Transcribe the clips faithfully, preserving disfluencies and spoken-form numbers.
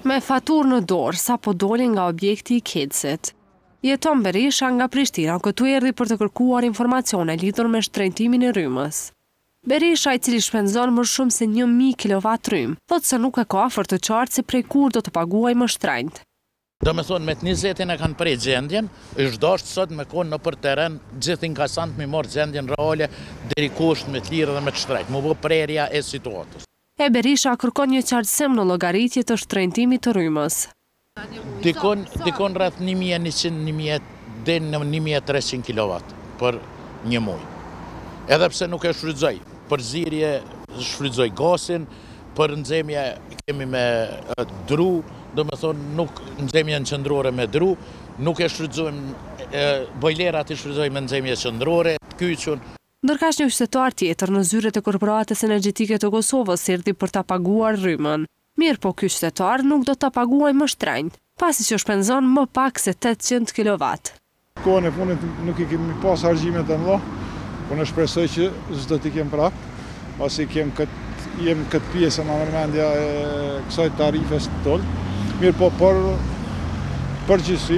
Me faturë në dorë, sa po doli nga objekti i Kedsit. Jeton Berisha nga Prishtina, këtu erdhi për të kërkuar informacione lidhur me shtrëngtimin e rrymës. Berisha, i cili shpenzon më shumë se një mijë kilowatt rrymë, thotë se nuk e ka afër të qartë se prej kur do të paguaj më shtrenjtë. Do me thonë, me të njëzetin e kanë prej gjendjen, është dashtë sot me konë në për teren, gjithë inkasant me morë gjendjen reale, deri kusht me të lirë dhe me të shtrejt, më bë prerja e situatës. E Berisha kërkon një qartësim në llogaritje të shtrëngtimit të rrymës. Dikon, dikon rreth një mijë e njëqind deri në një mijë e treqind kilowatt për një muaj. Edhe pse nuk e shfrytëzoj, për zirje shfrytëzoj gasin, për nxemje kemi me dru, do me thonë nuk nxemje në qëndrore me dru, nuk e shfrytëzojmë, bojlerat i shfrytëzojmë me nxemje qëndrore, kyçun. Ndërkaq një qytetar tjetër në zyret e Korporatës Energjetike të Kosovës erdhi për ta paguar rrymën. Mirë po ky qytetar nuk do ta paguaj më shtrenjtë, pasi që shpenzon më pak se tetëqind kilowatt. Kohën e punit nuk i kemi pas argjimet e mëdha, po në shpresoj që s'do t'i kem prap, pasi kem këtë jem këtë pjesë në mërmendja e kësaj tarifes të tollë. Mirë po, për përgjithësi,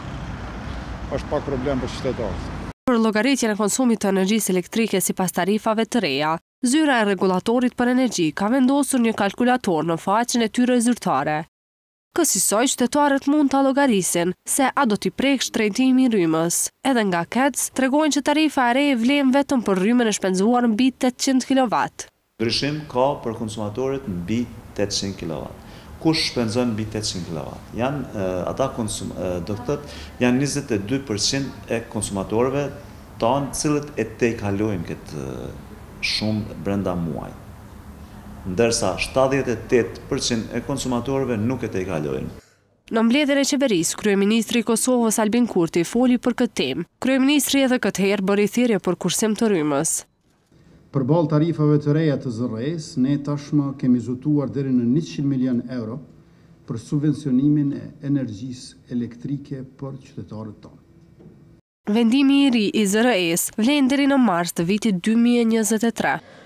është pak problem për qytetarët. Për llogaritjen e konsumit të energjisë elektrike sipas tarifave të reja, zyra e rregullatorit për energji ka vendosur një kalkulator në faqen e tyre zyrtare. Kësaj qytetarët mund ta llogarisin se a do t'i prek shtrëngtimi i rrymës. Edhe nga K E C tregojnë që tarifa e re vlen vetëm për rrymën e shpenzuar mbi tetëqind kilowatt. Ndryshim ka për konsumatorët mbi tetëqind kilowatt. Kush shpenzon mbi tetëqind kilowatt? Janë uh, ata konsum, uh, do të thotë, janë njëzet e dy përqind e konsumatorëve tanë cilët e te kalojnë këtë uh, shumë brenda muajit. Ndërsa shtatëdhjetë e tetë përqind e konsumatorëve nuk e te kalojnë. Në mbledhjen e qeverisë, kryeministri i Kosovës Albin Kurti foli për këtë temë. Kryeministri edhe këtë herë bëri thirrje për kursim të rrymës. Përballë tarifave të reja të zë R E-s, ne tashmë kemi zotuar deri në njëqind milion euro për subvencionimin e energjisë elektrike për qytetarët tonë. Vendimi i ri i zë R E-s vlen deri në mars të vitit dy mijë e njëzet e tre.